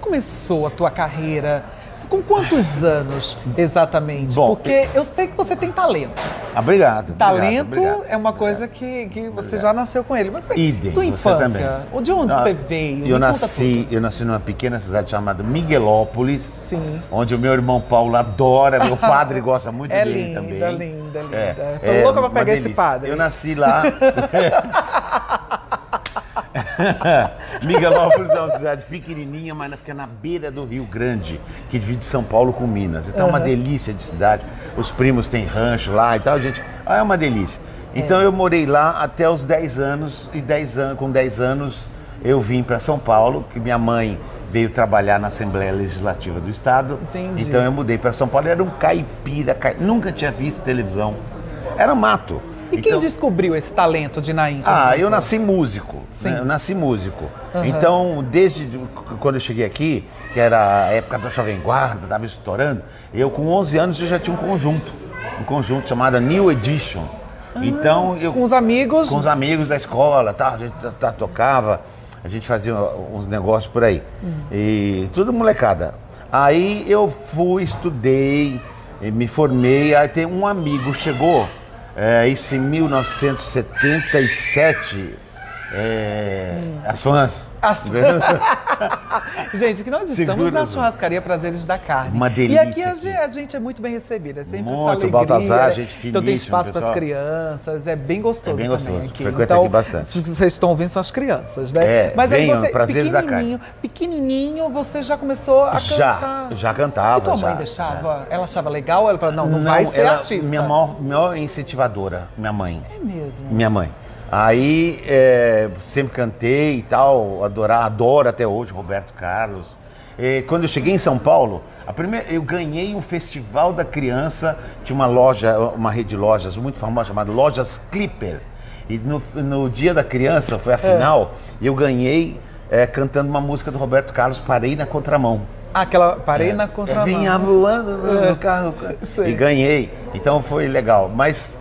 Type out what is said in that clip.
começou a tua carreira? Com quantos anos, exatamente? Bom, porque eu sei que você tem talento. Obrigado. Talento obrigado. é uma coisa que você já nasceu com ele. Mas Idem, tua você infância, também. de onde você veio? Me Eu conta nasci numa pequena cidade chamada Miguelópolis, Sim. onde o meu irmão Paulo adora, meu padre gosta muito É dele linda, também. linda. É, Tô louca pra uma pegar esse delícia. padre. Eu nasci lá. Miguelópolis é uma cidade pequenininha, mas fica na beira do Rio Grande, que divide São Paulo com Minas. Então é uma delícia de cidade. Os primos têm rancho lá e tal, gente. É uma delícia. Então eu morei lá até os 10 anos e com 10 anos eu vim para São Paulo, que minha mãe veio trabalhar na Assembleia Legislativa do Estado. Entendi. Então eu mudei para São Paulo. Era um caipira, nunca tinha visto televisão. Era mato. E quem descobriu esse talento de Naim? Eu nasci músico. Né? Eu nasci músico. Então, desde quando eu cheguei aqui, que era a época da Jovem Guarda, estava estourando, eu com 11 anos eu já tinha um conjunto chamado New Edition. Então, com os amigos? Com os amigos da escola, tá? A gente tocava, a gente fazia uns negócios por aí. E tudo molecada. Aí eu fui, estudei, me formei, aí tem um amigo chegou. Isso em 1977, as fãs. Gente, que nós estamos na churrascaria Prazeres da Carne. Uma delícia. E aqui a gente é muito bem recebida, é sempre muito, essa alegria. Baltazar, gente finíssima. Então tem espaço para as pessoal. crianças, é bem gostoso também aqui. Frequenta então, aqui bastante. Os que vocês estão ouvindo são as crianças, né? Mas aí venham, você, Prazeres da Carne. pequenininho, você já começou a cantar? Já cantava. E tua mãe deixava? Ela achava legal? Ela falou, não vai ser artista. Minha maior incentivadora, minha mãe. É mesmo? Minha mãe. Aí, sempre cantei e tal, adoro até hoje Roberto Carlos. Quando eu cheguei em São Paulo, eu ganhei um festival da criança, tinha uma rede de lojas muito famosa chamada Lojas Clipper. E no dia da criança, foi a final, eu ganhei cantando uma música do Roberto Carlos, Parei na Contramão. Parei na Contramão. Vinha voando no carro e ganhei. Então foi legal. Mas